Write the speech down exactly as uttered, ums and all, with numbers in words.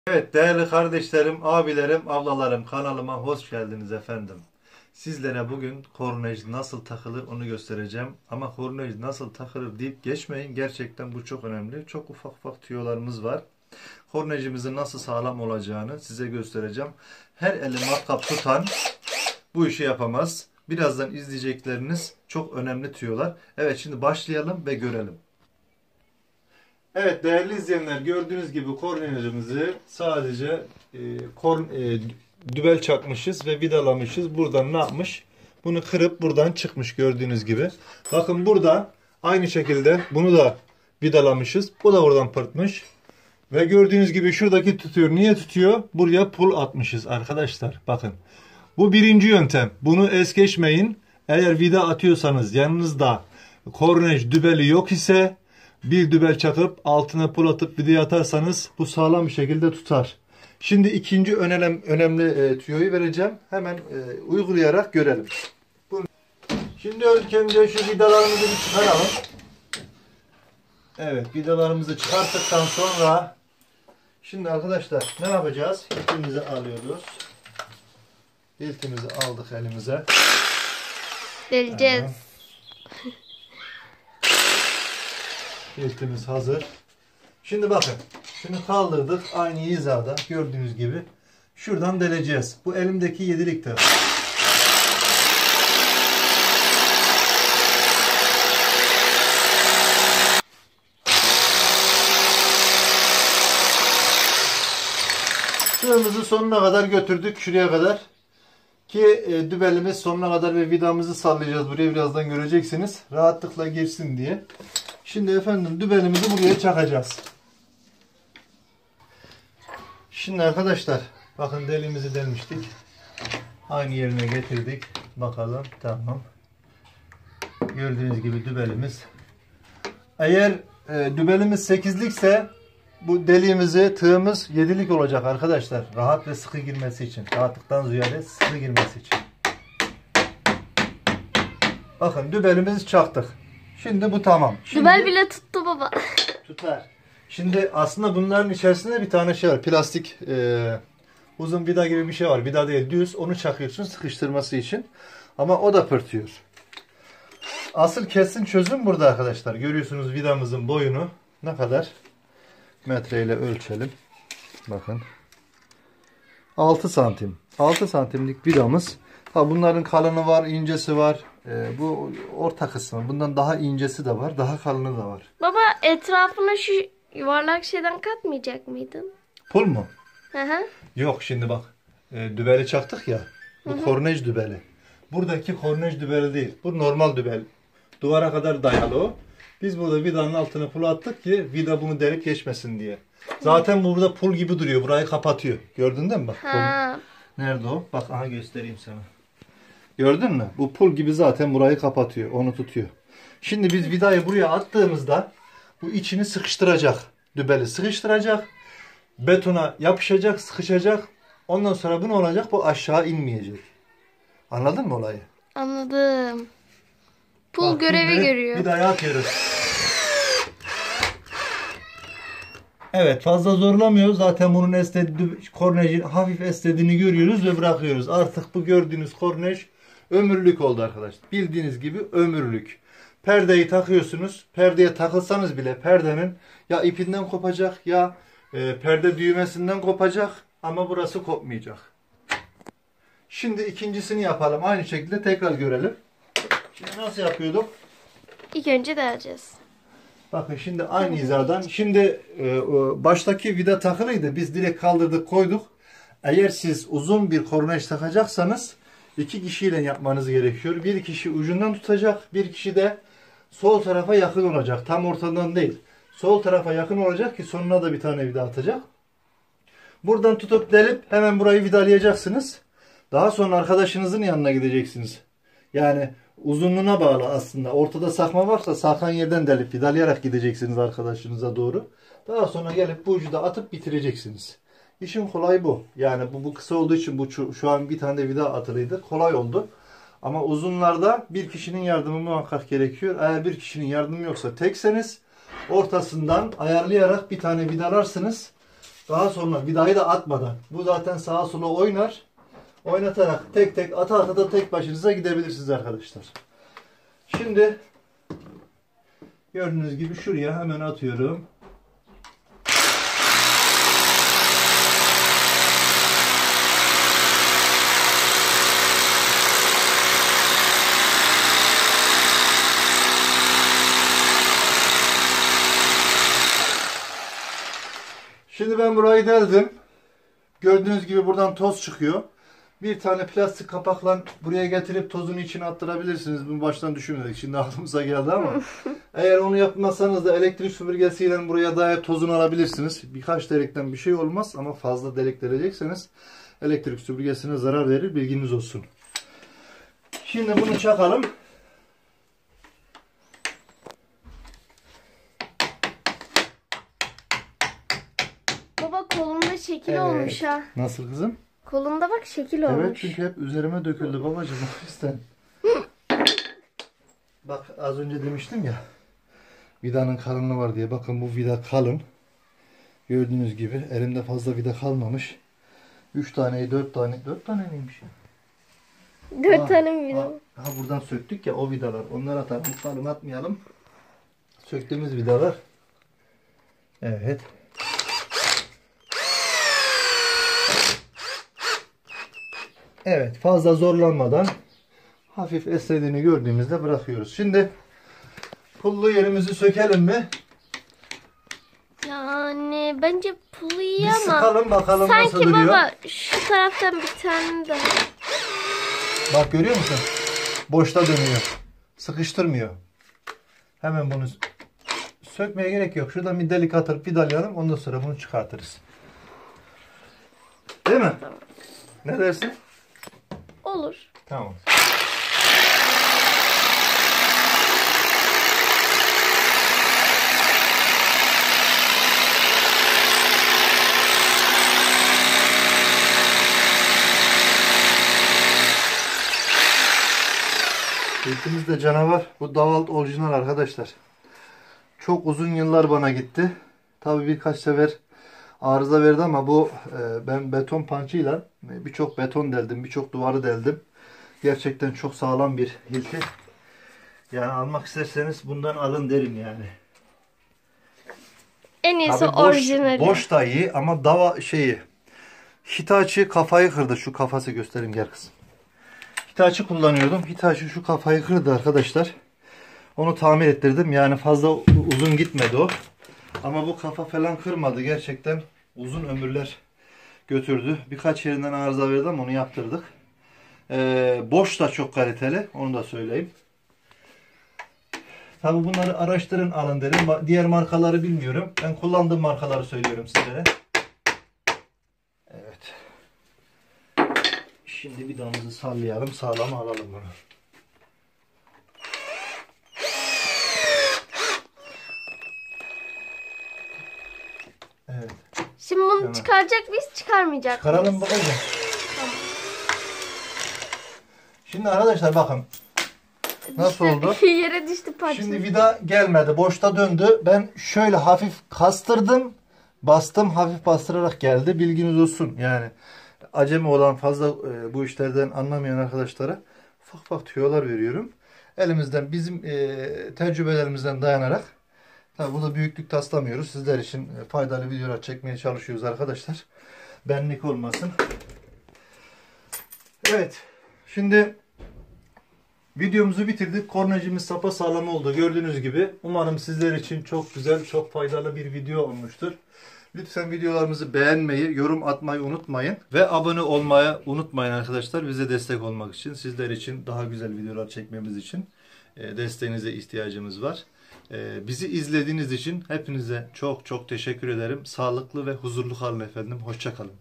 Evet değerli kardeşlerim, abilerim, ablalarım kanalıma hoş geldiniz efendim. Sizlere bugün kornej nasıl takılır onu göstereceğim. Ama kornej nasıl takılır deyip geçmeyin. Gerçekten bu çok önemli. Çok ufak ufak tüyolarımız var. Kornejimizin nasıl sağlam olacağını size göstereceğim. Her eli matkap tutan bu işi yapamaz. Birazdan izleyecekleriniz çok önemli tüyolar. Evet, şimdi başlayalım ve görelim. Evet değerli izleyenler, gördüğünüz gibi kornejimizi sadece e, korn, e, dübel çakmışız ve vidalamışız. Buradan ne yapmış? Bunu kırıp buradan çıkmış gördüğünüz gibi. Bakın burada aynı şekilde bunu da vidalamışız. Bu da buradan pırtmış. Ve gördüğünüz gibi şuradaki tutuyor. Niye tutuyor? Buraya pul atmışız arkadaşlar. Bakın. Bu birinci yöntem. Bunu es geçmeyin. Eğer vida atıyorsanız yanınızda kornej dübeli yok ise bir dübel çakıp altına pul atıp vidaya atarsanız bu sağlam bir şekilde tutar. Şimdi ikinci önemli, önemli e, tüyoyu vereceğim. Hemen e, uygulayarak görelim. Bunu... Şimdi ilk önce şu vidalarımızı bir çıkaralım. Evet, vidalarımızı çıkarttıktan sonra şimdi arkadaşlar ne yapacağız? İltimizi alıyoruz. İltimizi aldık elimize. Deleceğiz. Evet. İltimiz hazır. Şimdi bakın. Şunu kaldırdık. Aynı hizada gördüğünüz gibi. Şuradan deleceğiz. Bu elimdeki yedilik tığ. Tığımızı sonuna kadar götürdük. Şuraya kadar. Ki e, dübelimiz sonuna kadar ve vidamızı sallayacağız. Buraya birazdan göreceksiniz. Rahatlıkla girsin diye. Şimdi efendim dübelimizi buraya çakacağız. Şimdi arkadaşlar bakın deliğimizi delmiştik. Aynı yerine getirdik. Bakalım, tamam. Gördüğünüz gibi dübelimiz. Eğer e, dübelimiz sekizlikse bu deliğimizi tığımız yedilik olacak arkadaşlar. Rahat ve sıkı girmesi için. Rahatlıktan ziyade sıkı girmesi için. Bakın dübelimizi çaktık. Şimdi bu tamam. Şimdi, Dübel bile tuttu baba. tutar. Şimdi aslında bunların içerisinde bir tane şey var. Plastik e, uzun vida gibi bir şey var. Vida değil, düz. Onu çakıyorsun sıkıştırması için. Ama o da pırtıyor. Asıl kesin çözüm burada arkadaşlar. Görüyorsunuz vidamızın boyunu ne kadar? Metreyle ölçelim. Bakın. altı santim. altı santimlik vidamız. Ha, bunların kalını var, incesi var. Ee, bu orta kısmı. Bundan daha incesi de var, daha kalını da var. Baba etrafına şu yuvarlak şeyden katmayacak mıydın? Pul mu? Hı hı. Yok, şimdi bak. E, dübeli çaktık ya. Bu hı hı. Kornej dübeli. Buradaki kornej dübeli değil. Bu normal dübel. Duvara kadar dayalı o. Biz burada vidanın altına pul attık ki vida bunu delip geçmesin diye. Zaten burada pul gibi duruyor. Burayı kapatıyor. Gördün değil mi? Bak. Ha. Nerede o? Bak, aha göstereyim sana. Gördün mü? Bu pul gibi zaten burayı kapatıyor. Onu tutuyor. Şimdi biz vidayı buraya attığımızda bu içini sıkıştıracak. Dübeli sıkıştıracak. Betona yapışacak, sıkışacak. Ondan sonra bu ne olacak? Bu aşağı inmeyecek. Anladın mı olayı? Anladım. Pul Bak, görevi görüyor. Vidayı atıyoruz. Evet, fazla zorlamıyoruz. Zaten bunun esnedi, kornejin hafif esnediğini görüyoruz ve bırakıyoruz. Artık bu gördüğünüz kornej ömürlük oldu arkadaşlar. Bildiğiniz gibi ömürlük. Perdeyi takıyorsunuz. Perdeye takılsanız bile perdenin ya ipinden kopacak ya e, perde düğmesinden kopacak ama burası kopmayacak. Şimdi ikincisini yapalım. Aynı şekilde tekrar görelim. Şimdi nasıl yapıyorduk? İlk önce deleceğiz. Bakın şimdi aynı hizadan. Şimdi e, baştaki vida takılıydı. Biz direkt kaldırdık, koyduk. Eğer siz uzun bir kornej takacaksanız iki kişiyle yapmanız gerekiyor. Bir kişi ucundan tutacak. Bir kişi de sol tarafa yakın olacak. Tam ortadan değil. Sol tarafa yakın olacak ki sonuna da bir tane vida atacak. Buradan tutup delip hemen burayı vidalayacaksınız. Daha sonra arkadaşınızın yanına gideceksiniz. Yani uzunluğuna bağlı aslında. Ortada sakma varsa sakan yerden delip vidalayarak gideceksiniz arkadaşınıza doğru. Daha sonra gelip bu ucu da atıp bitireceksiniz. İşin kolay bu. Yani bu, bu kısa olduğu için bu şu, şu an bir tane de vida atılıydı. Kolay oldu. Ama uzunlarda bir kişinin yardımı muhakkak gerekiyor. Eğer bir kişinin yardımı yoksa tekseniz ortasından ayarlayarak bir tane vidalarsınız. Daha sonra vidayı da atmadan. Bu zaten sağa sola oynar. Oynatarak tek tek ata ata da tek başınıza gidebilirsiniz arkadaşlar. Şimdi gördüğünüz gibi şuraya hemen atıyorum. Şimdi ben burayı deldim. Gördüğünüz gibi buradan toz çıkıyor. Bir tane plastik kapakla buraya getirip tozun içine attırabilirsiniz. Bunu baştan düşünmedik. Şimdi aklımıza geldi ama. Eğer onu yapmazsanız da elektrik süpürgesiyle buraya dair tozunu alabilirsiniz. Birkaç delikten bir şey olmaz ama fazla delik delecekseniz elektrik süpürgesine zarar verir. Bilginiz olsun. Şimdi bunu çakalım. Baba kolumda şekil Evet. olmuş ha. Nasıl kızım? Kolumda bak şekil Evet, olmuş. çünkü hep üzerime döküldü babacığım, o yüzden. Bak az önce demiştim ya, vidanın kalınlığı var diye. Bakın bu vida kalın. Gördüğünüz gibi elimde fazla vida kalmamış. üç taneyi dört tane, dört tane miymiş ya? Dört Ha, tane mi vida? Ha, ha, buradan söktük ya o vidalar. Onları atalım. Kalın atmayalım. Söktüğümüz vidalar. Evet. Evet, fazla zorlanmadan hafif esnediğini gördüğümüzde bırakıyoruz. Şimdi pullu yerimizi sökelim mi? Yani bence pulu iyi Bir ama sıkalım bakalım nasıl sanki duruyor. baba şu taraftan bir tane daha. Bak görüyor musun? Boşta dönüyor. Sıkıştırmıyor. Hemen bunu sökmeye gerek yok. Şuradan bir delik atıp vidalayalım. Ondan sonra bunu çıkartırız. Değil mi? Ne dersin? Olur. Tamam. Zeytimiz de canavar. Bu Davalt orijinal arkadaşlar. Çok uzun yıllar bana gitti. Tabii birkaç sefer arıza verdi ama bu e, ben beton pançıyla birçok beton deldim, birçok duvarı deldim. Gerçekten çok sağlam bir hilti. Yani almak isterseniz bundan alın derim yani. En iyisi Tabii boş, orijinali. boş da iyi ama dava şeyi Hitachi kafayı kırdı. Şu kafası göstereyim gel kızım. Hitachi kullanıyordum. Hitachi şu kafayı kırdı arkadaşlar. Onu tamir ettirdim. Yani fazla uzun gitmedi o. Ama bu kafa falan kırmadı. Gerçekten uzun ömürler götürdü. Birkaç yerinden arıza verdi ama onu yaptırdık. Ee, boş da çok kaliteli. Onu da söyleyeyim. Tabi bunları araştırın alın derim. Diğer markaları bilmiyorum. Ben kullandığım markaları söylüyorum sizlere. Evet. Şimdi vidamızı sallayalım. Sağlam alalım bunu. Evet. Şimdi bunu Tamam. çıkaracak mıyız, çıkarmayacak Çıkaralım mıyız? babacığım. Tamam. Şimdi arkadaşlar bakın. Nasıl oldu? Yere düştü parça. Şimdi vida gelmedi. Boşta döndü. Ben şöyle hafif kastırdım. Bastım. Hafif bastırarak geldi. Bilginiz olsun. Yani acemi olan fazla e, bu işlerden anlamayan arkadaşlara ufak ufak tüyolar veriyorum. Elimizden bizim e, tecrübelerimizden dayanarak tabi burada büyüklük taslamıyoruz. Sizler için faydalı videolar çekmeye çalışıyoruz arkadaşlar. Benlik olmasın. Evet. Şimdi videomuzu bitirdik. Kornacımız sapasağlam oldu. Gördüğünüz gibi. Umarım sizler için çok güzel, çok faydalı bir video olmuştur. Lütfen videolarımızı beğenmeyi, yorum atmayı unutmayın. Ve abone olmayı unutmayın arkadaşlar. Bize destek olmak için, sizler için daha güzel videolar çekmemiz için desteğinize ihtiyacımız var. Bizi izlediğiniz için hepinize çok çok teşekkür ederim. Sağlıklı ve huzurlu kalın efendim. Hoşça kalın.